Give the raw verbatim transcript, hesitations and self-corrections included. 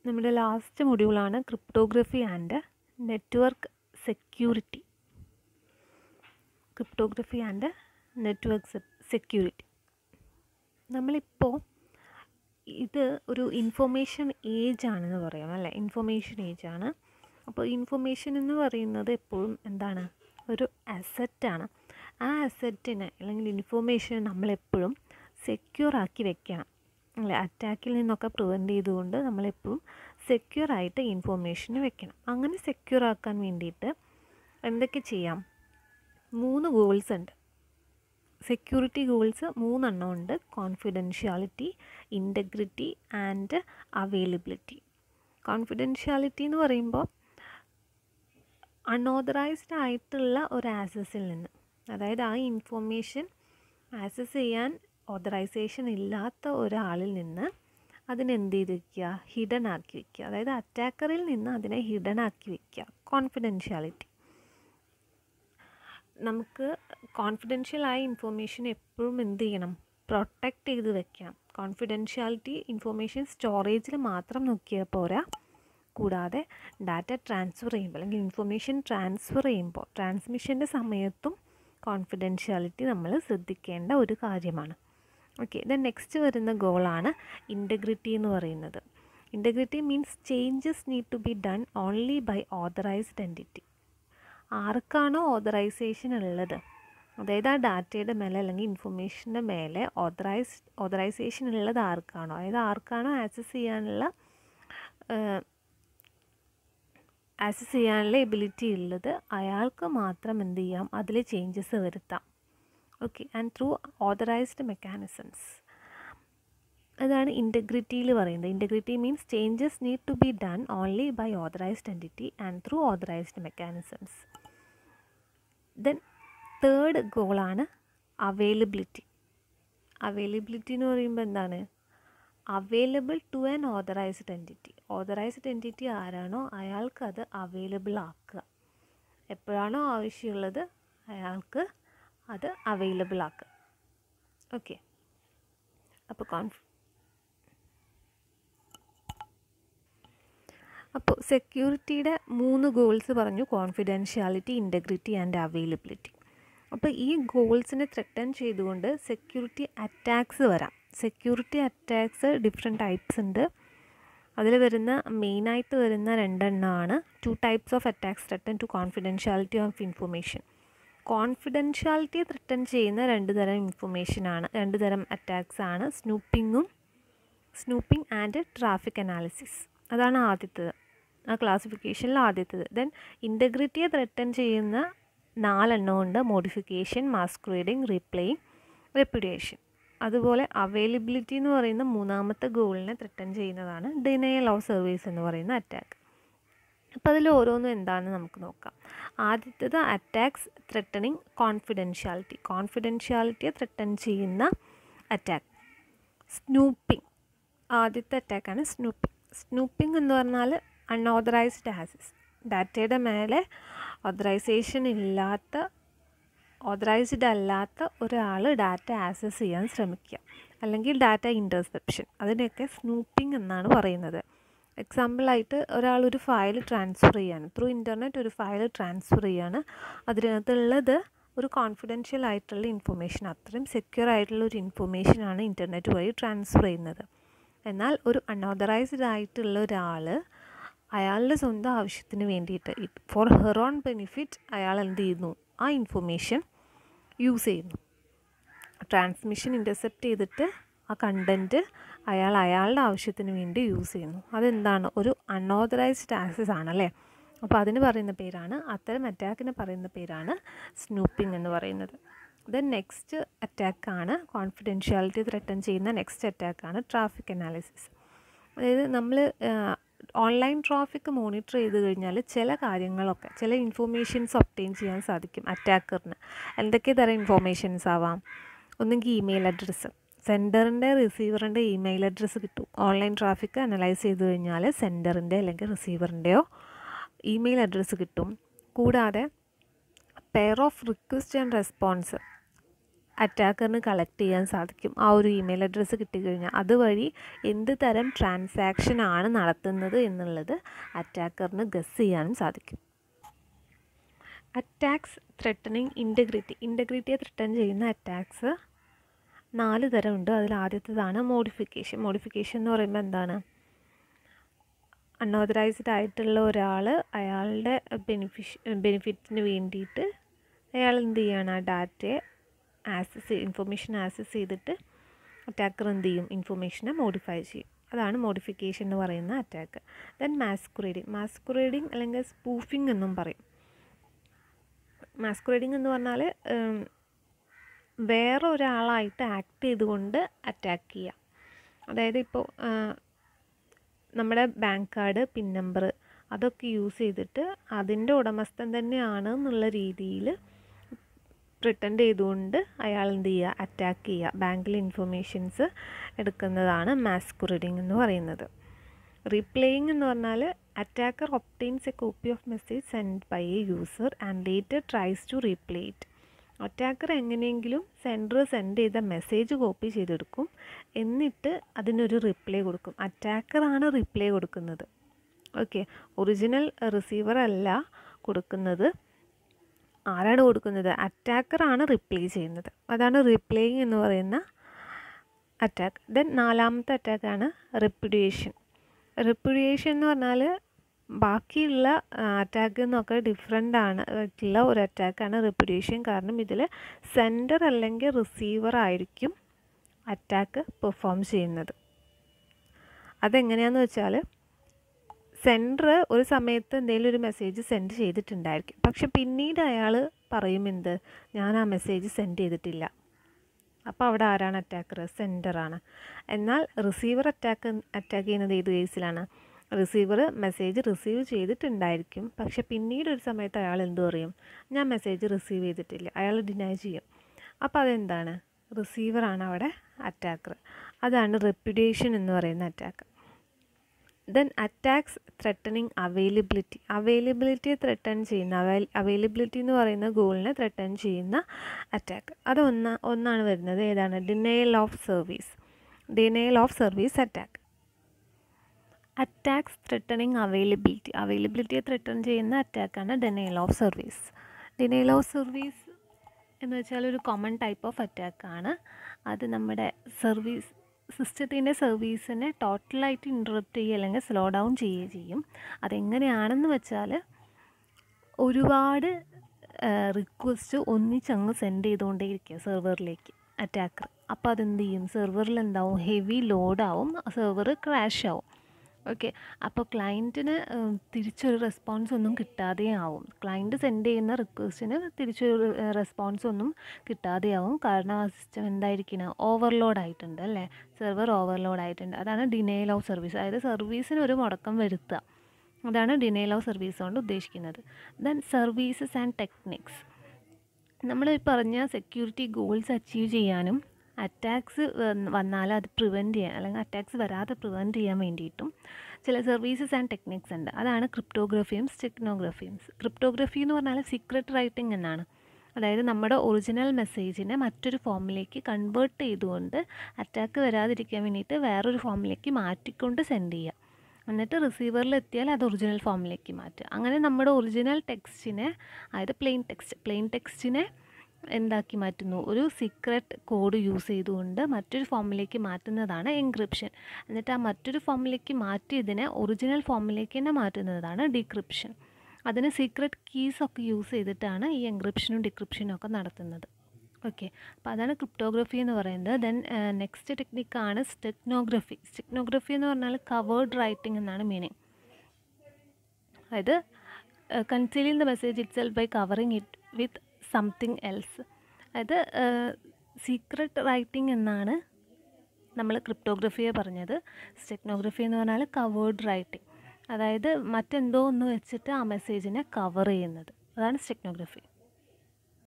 നമ്മുടെ ലാസ്റ്റ് മൊഡ്യൂളാണ് cryptography and network security. Cryptography and network security. നമ്മളിപ്പോൾ ഇത് ഒരു ഇൻഫോർമേഷൻ ഏജ് ആണെന്ന് പറയാം അല്ലേ, ഇൻഫോർമേഷൻ ഏജ് ആണ്. അപ്പോൾ ഇൻഫോർമേഷൻ എന്ന് പറയുന്നത് എപ്പോഴും എന്താണ്, ഒരു അസറ്റാണ്. ആ അസറ്റിനെ അല്ലെങ്കിൽ ഇൻഫോർമേഷൻ നമ്മളെപ്പോഴും സെക്യൂർ ആക്കി വെക്കണം അല്ലേ. അറ്റാക്കിൽ നിന്നൊക്കെ പ്രിവെൻറ്റ് ചെയ്തുകൊണ്ട് നമ്മളെപ്പോഴും സെക്യൂർ ആയിട്ട് ഇൻഫോർമേഷൻ വെക്കണം. അങ്ങനെ സെക്യൂർ ആക്കാൻ വേണ്ടിയിട്ട് എന്തൊക്കെ ചെയ്യാം? മൂന്ന് ഗോൾസ് ഉണ്ട്. സെക്യൂരിറ്റി ഗോൾസ് മൂന്നെണ്ണം ഉണ്ട്. Confidentiality, integrity and availability. Confidentiality എന്ന് പറയുമ്പോൾ അൺഓതറൈസ്ഡ് ആയിട്ടുള്ള ഒരു ആക്സസിൽ നിന്ന്, അതായത് ആ ഇൻഫോർമേഷൻ ആക്സസ് ചെയ്യാൻ ഓതറൈസേഷൻ ഇല്ലാത്ത ഒരാളിൽ നിന്ന് അതിനെന്ത് ചെയ്ത് വയ്ക്കുക, ഹിഡൻ ആക്കി വയ്ക്കുക. അതായത് അറ്റാക്കറിൽ നിന്ന് അതിനെ ഹിഡൻ ആക്കി വയ്ക്കുക. കോൺഫിഡൻഷ്യാലിറ്റി. നമുക്ക് കോൺഫിഡൻഷ്യലായ ഇൻഫോർമേഷൻ എപ്പോഴും എന്ത് ചെയ്യണം, പ്രൊട്ടക്റ്റ് ചെയ്ത് വെക്കണം. കോൺഫിഡൻഷ്യാലിറ്റി ഇൻഫോർമേഷൻ സ്റ്റോറേജിൽ മാത്രം നോക്കിയാൽ പോരാ, കൂടാതെ ഡാറ്റ ട്രാൻസ്ഫർ ചെയ്യുമ്പോൾ അല്ലെങ്കിൽ ഇൻഫോർമേഷൻ ട്രാൻസ്ഫർ ചെയ്യുമ്പോൾ ട്രാൻസ്മിഷൻ്റെ സമയത്തും കോൺഫിഡൻഷ്യാലിറ്റി നമ്മൾ ശ്രദ്ധിക്കേണ്ട ഒരു കാര്യമാണ്. ഓക്കെ, ദെൻ നെക്സ്റ്റ് വരുന്ന ഗോളാണ് ഇൻറ്റഗ്രിറ്റി എന്ന് പറയുന്നത്. Integrity means changes need to be done only by authorised entity. ആർക്കാണോ ഓതറൈസേഷൻ ഉള്ളത്, അതായത് ആ ഡാറ്റയുടെ മേലെ അല്ലെങ്കിൽ ഇൻഫർമേഷൻ്റെ മേലെ ഓതറൈസ് ഓതറൈസേഷൻ ഉള്ളത് ആർക്കാണോ, അതായത് ആർക്കാണോ ആക്സസ് ചെയ്യാനുള്ള ആക്സസ് ചെയ്യാനുള്ള എബിലിറ്റി ഉള്ളത് അയാൾക്ക് മാത്രം എന്ത് ചെയ്യാം, അതിൽ ചേഞ്ചസ് വരുത്താം. Okay, and through authorised mechanisms. അതാണ് ഇൻറ്റഗ്രിറ്റിയിൽ പറയുന്നത്. Integrity means changes need to be done only by authorised entity and through authorised mechanisms. Then third ഗോളാണ് അവൈലബിലിറ്റി. അവൈലബിലിറ്റി എന്ന് പറയുമ്പോൾ എന്താണ്, available to an authorised entity. Authorised entity ആരാണോ അയാൾക്കത് available ആക്കുക. എപ്പോഴാണോ ആവശ്യമുള്ളത് അയാൾക്ക് അത് അവൈലബിൾ ആക്കുക. ഓക്കെ, അപ്പോൾ കോൺഫ് അപ്പോൾ സെക്യൂരിറ്റിയുടെ മൂന്ന് ഗോൾസ് പറഞ്ഞു: കോൺഫിഡൻഷ്യാലിറ്റി, ഇൻറ്റഗ്രിറ്റി ആൻഡ് അവൈലബിലിറ്റി. അപ്പോൾ ഈ ഗോൾസിനെ ത്രെട്ടൻ ചെയ്തുകൊണ്ട് സെക്യൂരിറ്റി അറ്റാക്സ് വരാം. സെക്യൂരിറ്റി അറ്റാക്സ് ഡിഫറെൻറ്റ് ടൈപ്സ് ഉണ്ട്. അതിൽ വരുന്ന മെയിനായിട്ട് വരുന്ന രണ്ടെണ്ണമാണ് two types of attacks threaten to confidentiality of information. Confidentiality threaten ചെയ്യുന്ന രണ്ട് തരം ഇൻഫർമേഷനാണ്, രണ്ട് തരം അറ്റാക്സ് ആണ്, സ്നൂപ്പിങ്ങും സ്നൂപ്പിംഗ് ആൻഡ് ട്രാഫിക് അനാലിസിസ്. അതാണ് ആദ്യത്തേത്, ആ ക്ലാസിഫിക്കേഷനിൽ ആദ്യത്തേത്. ദെൻ ഇൻറ്റഗ്രിറ്റിയെ ത്രെട്ടൻ ചെയ്യുന്ന നാലെണ്ണം ഉണ്ട്: മോഡിഫിക്കേഷൻ, മാസ്ക്രേഡിങ്, റീപ്ലേയിങ്, റെപ്യൂഡിയേഷൻ. അതുപോലെ അവൈലബിലിറ്റി എന്ന് പറയുന്ന മൂന്നാമത്തെ ഗോളിനെ ത്രെട്ടൻ ചെയ്യുന്നതാണ് ഡിനയൽ ഓഫ് സർവീസ് എന്ന് പറയുന്ന അറ്റാക്ക്. അപ്പോൾ അതിൽ ഓരോന്നും എന്താണെന്ന് നമുക്ക് നോക്കാം. ആദ്യത്തേത് അറ്റാക്സ് ത്രെട്ടനിങ് കോൺഫിഡൻഷ്യാലിറ്റി. കോൺഫിഡൻഷ്യാലിറ്റിയെ ത്രെട്ടൻ ചെയ്യുന്ന അറ്റാക്ക് സ്നൂപ്പിംഗ്. ആദ്യത്തെ അറ്റാക്കാണ് സ്നൂപ്പിംഗ്. സ്നൂപ്പിംഗ് എന്ന് പറഞ്ഞാൽ അൺഓതറൈസ്ഡ് ആക്സസ്. ഡാറ്റയുടെ മേലെ ഓതറൈസേഷൻ ഇല്ലാത്ത ഓതറൈസ്ഡ് അല്ലാത്ത ഒരാൾ ഡാറ്റ ആക്സസ് ചെയ്യാൻ ശ്രമിക്കുക, അല്ലെങ്കിൽ ഡാറ്റ ഇൻ്റർസെപ്ഷൻ. അതിനെയൊക്കെ സ്നൂപ്പിംഗ് എന്നാണ് പറയുന്നത്. എക്സാമ്പിളായിട്ട് ഒരാളൊരു ഫയൽ ട്രാൻസ്ഫർ ചെയ്യാണ്, ത്രൂ ഇൻ്റർനെറ്റ് ഒരു ഫയൽ ട്രാൻസ്ഫർ ചെയ്യാണ്. അതിനകത്തുള്ളത് ഒരു കോൺഫിഡൻഷ്യൽ ആയിട്ടുള്ള ഇൻഫർമേഷൻ, അത്രയും സെക്യൂർ ആയിട്ടുള്ള ഒരു ഇൻഫർമേഷനാണ് ഇൻ്റർനെറ്റ് വഴി ട്രാൻസ്ഫർ ചെയ്യുന്നത്. എന്നാൽ ഒരു അൺഓതറൈസ്ഡ് ആയിട്ടുള്ള ഒരാൾ അയാളുടെ സ്വന്തം ആവശ്യത്തിന് വേണ്ടിയിട്ട്, ഫോർ ഹെർ ഓൺ ബെനിഫിറ്റ്, അയാൾ എന്ത് ചെയ്യുന്നു, ആ ഇൻഫർമേഷൻ യൂസ് ചെയ്യുന്നു. ട്രാൻസ്മിഷൻ ഇൻ്റർസെപ്റ്റ് ചെയ്തിട്ട് ആ കണ്ടൻറ്റ് അയാൾ അയാളുടെ ആവശ്യത്തിന് വേണ്ടി യൂസ് ചെയ്യുന്നു. അതെന്താണ്, ഒരു അൺഓതറൈസ്ഡ് ആക്സസ് ആണല്ലേ. അപ്പോൾ അതിന് പറയുന്ന പേരാണ്, അത്തരം അറ്റാക്കിന് പറയുന്ന പേരാണ് സ്നൂപ്പിംഗ് എന്ന് പറയുന്നത്. ദെൻ നെക്സ്റ്റ് അറ്റാക്കാണ് കോൺഫിഡൻഷ്യാലിറ്റി ത്രെട്ടൻ ചെയ്യുന്ന നെക്സ്റ്റ് അറ്റാക്കാണ് ട്രാഫിക് അനാലിസിസ്. അതായത് നമ്മൾ ഓൺലൈൻ ട്രാഫിക് മോണിറ്റർ ചെയ്ത് കഴിഞ്ഞാൽ ചില കാര്യങ്ങളൊക്കെ, ചില ഇൻഫോർമേഷൻസ് ഒബ്റ്റെയിൻ ചെയ്യാൻ സാധിക്കും അറ്റാക്കറിന്. എന്തൊക്കെ തരം ഇൻഫോർമേഷൻസ് ആവാം? ഒന്നെങ്കിൽ ഇമെയിൽ അഡ്രസ്സ്, സെൻഡറിൻ്റെ റിസീവറിൻ്റെ ഇമെയിൽ അഡ്രസ്സ് കിട്ടും. ഓൺലൈൻ ട്രാഫിക് അനലൈസ് ചെയ്ത് കഴിഞ്ഞാൽ സെൻഡറിൻ്റെ അല്ലെങ്കിൽ റിസീവറിൻ്റെയോ ഇമെയിൽ അഡ്രസ്സ് കിട്ടും. കൂടാതെ pair of request and response, അറ്റാക്കറിന് കളക്ട് ചെയ്യാൻ സാധിക്കും. ആ ഒരു ഇമെയിൽ അഡ്രസ്സ് കിട്ടിക്കഴിഞ്ഞാൽ അതുവഴി എന്ത് തരം ട്രാൻസാക്ഷൻ ആണ് നടത്തുന്നത് എന്നുള്ളത് അറ്റാക്കറിന് ഗസ് ചെയ്യാനും സാധിക്കും. അറ്റാക്സ് ത്രെട്ടനിങ് ഇൻറ്റഗ്രിറ്റി ഇൻറ്റഗ്രിറ്റിയെ ത്രെട്ടൻ ചെയ്യുന്ന അറ്റാക്സ് നാല് തരമുണ്ട്. അതിൽ ആദ്യത്തേതാണ് മോഡിഫിക്കേഷൻ. മോഡിഫിക്കേഷൻ എന്ന് പറയുമ്പോൾ എന്താണ്? അൺഓതറൈസ്ഡ് ആയിട്ടുള്ള ഒരാൾ അയാളുടെ ബെനിഫിഷ് ബെനിഫിറ്റിന് വേണ്ടിയിട്ട് അയാൾ എന്ത് ചെയ്യാണ്? ആ ഡാറ്റയെ ആക്സസ് ഇൻഫർമേഷൻ ആക്സസ് ചെയ്തിട്ട് അറ്റാക്കർ എന്ത് ചെയ്യും? ഇൻഫർമേഷനെ മോഡിഫൈ ചെയ്യും. അതാണ് മോഡിഫിക്കേഷൻ എന്ന് പറയുന്ന അറ്റാക്ക്. ദെൻ മാസ്കുറേഡിങ് മാസ്കുറേഡിങ് അല്ലെങ്കിൽ സ്പൂഫിംഗ് എന്നും പറയും. മാസ്കുറേഡിങ് എന്ന് പറഞ്ഞാൽ വേറെ ഒരാളായിട്ട് ആക്ട് ചെയ്തുകൊണ്ട് അറ്റാക്ക് ചെയ്യുക. അതായത് ഇപ്പോൾ നമ്മുടെ ബാങ്ക് കാർഡ്, പിൻ നമ്പർ അതൊക്കെ യൂസ് ചെയ്തിട്ട് അതിൻ്റെ ഉടമസ്ഥൻ തന്നെയാണ് എന്നുള്ള രീതിയിൽ പ്രിറ്റൻഡ് ചെയ്തുകൊണ്ട് അയാൾ എന്ത് ചെയ്യുക? അറ്റാക്ക് ചെയ്യുക. ബാങ്കിലെ ഇൻഫർമേഷൻസ് എടുക്കുന്നതാണ് മാസ്കുറേഡിങ് എന്ന് പറയുന്നത്. റീപ്ലേയിങ് എന്ന് പറഞ്ഞാൽ attacker obtains a copy of message send by a user and later tries to replay it. Attacker എങ്ങനെയെങ്കിലും സെൻഡർ സെൻഡ് ചെയ്ത മെസ്സേജ് കോപ്പി ചെയ്തെടുക്കും, എന്നിട്ട് അതിനൊരു റിപ്ലൈ കൊടുക്കും. അറ്റാക്കറാണ് റിപ്ലൈ കൊടുക്കുന്നത്. ഓക്കെ, ഒറിജിനൽ റിസീവർ അല്ല കൊടുക്കുന്നത്. ആരാണ് കൊടുക്കുന്നത്? അറ്റാക്കറാണ് റിപ്ലൈ ചെയ്യുന്നത്. അതാണ് റിപ്ലേയിങ് എന്ന് പറയുന്ന അറ്റാക്ക്. ദെൻ നാലാമത്തെ അറ്റാക്കാണ് റെപ്യൂഡിയേഷൻ. റെപ്യൂഡിയേഷൻ എന്ന് പറഞ്ഞാൽ ബാക്കിയുള്ള അറ്റാക്കിൽ നിന്നൊക്കെ ഡിഫറെൻ്റ് ആണ് ആയിട്ടുള്ള ഒരു അറ്റാക്കാണ് റെപ്യൂഡിയേഷൻ. കാരണം ഇതിൽ സെൻഡർ അല്ലെങ്കിൽ റിസീവർ ആയിരിക്കും അറ്റാക്ക് പെർഫോം ചെയ്യുന്നത്. അതെങ്ങനെയാണെന്ന് വെച്ചാൽ സെൻഡർ ഒരു സമയത്ത് എന്തെങ്കിലും ഒരു മെസ്സേജ് സെൻഡ് ചെയ്തിട്ടുണ്ടായിരിക്കും. പക്ഷെ പിന്നീട് അയാൾ പറയും എന്ത്? ഞാൻ ആ മെസ്സേജ് സെൻഡ് ചെയ്തിട്ടില്ല. അപ്പോൾ അവിടെ ആരാണ് അറ്റാക്കർ? സെൻഡറാണ്. എന്നാൽ റിസീവർ അറ്റാക്ക് അറ്റാക്ക് ചെയ്യുന്നത് ഏത് കേസിലാണ്? റിസീവർ മെസ്സേജ് റിസീവ് ചെയ്തിട്ടുണ്ടായിരിക്കും, പക്ഷെ പിന്നീട് ഒരു സമയത്ത് അയാൾ എന്ത് പറയും? ഞാൻ മെസ്സേജ് റിസീവ് ചെയ്തിട്ടില്ല. അയാൾ ഡിനൈ ചെയ്യും. അപ്പോൾ അതെന്താണ്? റിസീവറാണ് അവിടെ അറ്റാക്കർ. അതാണ് റെപ്യൂഡിയേഷൻ എന്ന് പറയുന്ന attack. Then attacks threatening availability. അവൈലബിലിറ്റിയെ ത്രെട്ടൻ ചെയ്യുന്ന അവൈ അവൈലബിലിറ്റി എന്ന് പറയുന്ന ഗോളിനെ ത്രെട്ടൻ ചെയ്യുന്ന അറ്റാക്ക്. അത് ഒന്ന ഒന്നാണ് വരുന്നത്. ഏതാണ്? Denial of service. Denial of service attack. Attacks threatening availability. അവൈലബിലിറ്റിയെ ത്രെട്ടൻ ചെയ്യുന്ന അറ്റാക്കാണ് denial of service. Denial of service എന്ന് വെച്ചാൽ ഒരു കോമൺ ടൈപ്പ് ഓഫ് അറ്റാക്കാണ്. അത് നമ്മുടെ സർവീസ് സിസ്റ്റത്തിൻ്റെ സർവീസിനെ ടോട്ടലായിട്ട് ഇൻറ്ററപ്റ്റ് ചെയ്യുക അല്ലെങ്കിൽ സ്ലോ ഡൗൺ ചെയ്യുകയും ചെയ്യും. അതെങ്ങനെയാണെന്ന് വെച്ചാൽ ഒരുപാട് റിക്വസ്റ്റ് ഒന്നിച്ചങ്ങ് സെൻഡ് ചെയ്തുകൊണ്ടേയിരിക്കുക സെർവറിലേക്ക് അറ്റാക്കർ. അപ്പോൾ അതെന്ത് ചെയ്യും? സെർവറിൽ എന്താവും? ഹെവി ലോഡാവും, സെർവർ ക്രാഷ് ആവും. ഓക്കെ, അപ്പോൾ ക്ലയൻറ്റിന് തിരിച്ചൊരു റെസ്പോൺസ് ഒന്നും കിട്ടാതെ ആവും. ക്ലയൻറ്റ് സെൻഡ് ചെയ്യുന്ന റിക്വസ്റ്റിന് തിരിച്ചൊരു റെസ്പോൺസ് ഒന്നും കിട്ടാതെ ആവും. കാരണം ആ സിസ്റ്റം എന്തായിരിക്കണം? ഓവർലോഡ് ആയിട്ടുണ്ട് അല്ലേ? സെർവർ ഓവർലോഡ് ആയിട്ടുണ്ട്. അതാണ് ഡിനയൽ ഓഫ് സർവീസ്. അതായത് സർവീസിന് ഒരു മുടക്കം വരുത്തുക. അതാണ് ഡിനയൽ ഓഫ് സർവീസ് കൊണ്ട് ഉദ്ദേശിക്കുന്നത്. Then services and techniques. നമ്മൾ പറഞ്ഞ സെക്യൂരിറ്റി ഗോൾസ് അച്ചീവ് ചെയ്യാനും അറ്റാക്സ് വന്നാൽ അത് പ്രിവെൻറ്റ് ചെയ്യാൻ അല്ലെങ്കിൽ അറ്റാക്സ് വരാതെ പ്രിവെൻറ്റ് ചെയ്യാൻ വേണ്ടിയിട്ടും ചില സർവീസസ് ആൻഡ് ടെക്നിക്സ് ഉണ്ട്. അതാണ് ക്രിപ്റ്റോഗ്രഫിയും സ്റ്റെക്നോഗ്രഫിയും. ക്രിപ്റ്റോഗ്രഫി എന്ന് പറഞ്ഞാൽ സീക്രട്ട് റൈറ്റിംഗ് എന്നാണ്. അതായത് നമ്മുടെ ഒറിജിനൽ മെസ്സേജിനെ മറ്റൊരു ഫോമിലേക്ക് കൺവേർട്ട് ചെയ്തുകൊണ്ട് അറ്റാക്ക് വരാതിരിക്കാൻ വേണ്ടിയിട്ട് വേറൊരു ഫോമിലേക്ക് മാറ്റിക്കൊണ്ട് സെൻഡ് ചെയ്യുക. എന്നിട്ട് റിസീവറിൽ എത്തിയാൽ അത് ഒറിജിനൽ ഫോമിലേക്ക് മാറ്റുക. അങ്ങനെ നമ്മുടെ ഒറിജിനൽ ടെക്സ്റ്റിനെ, അതായത് പ്ലെയിൻ ടെക്സ്റ്റ് പ്ലെയിൻ ടെക്സ്റ്റിനെ എന്താക്കി മാറ്റുന്നു? ഒരു സീക്രട്ട് കോഡ് യൂസ് ചെയ്തുകൊണ്ട് മറ്റൊരു ഫോമിലേക്ക് മാറ്റുന്നതാണ് എൻക്രിപ്ഷൻ. എന്നിട്ട് ആ മറ്റൊരു ഫോമിലേക്ക് മാറ്റിയതിനെ ഒറിജിനൽ ഫോമിലേക്ക് തന്നെ മാറ്റുന്നതാണ് ഡീക്രിപ്ഷൻ. അതിന് സീക്രട്ട് കീസൊക്കെ യൂസ് ചെയ്തിട്ടാണ് ഈ എൻക്രിപ്ഷനും ഡിക്രിപ്ഷനും ഒക്കെ നടത്തുന്നത്. ഓക്കെ, അപ്പോൾ അതാണ് ക്രിപ്റ്റോഗ്രഫി എന്ന് പറയുന്നത്. Then next ടെക്നിക്കാണ് സ്റ്റെക്നോഗ്രഫി. സ്റ്റെക്നോഗ്രഫി എന്ന് പറഞ്ഞാൽ കവേർഡ് റൈറ്റിംഗ് എന്നാണ് മീനിങ്. അതായത് concealing the message itself by covering it with something else. അതായത് സീക്രട്ട് റൈറ്റിംഗ് എന്നാണ് നമ്മൾ ക്രിപ്റ്റോഗ്രഫിയെ പറഞ്ഞത്. സ്റ്റെക്നോഗ്രഫി എന്ന് പറഞ്ഞാൽ കവേർഡ് റൈറ്റിംഗ്, അതായത് മറ്റെന്തോ ഒന്ന് വെച്ചിട്ട് ആ മെസ്സേജിനെ കവർ ചെയ്യുന്നത്. അതാണ് സ്റ്റെക്നോഗ്രഫി.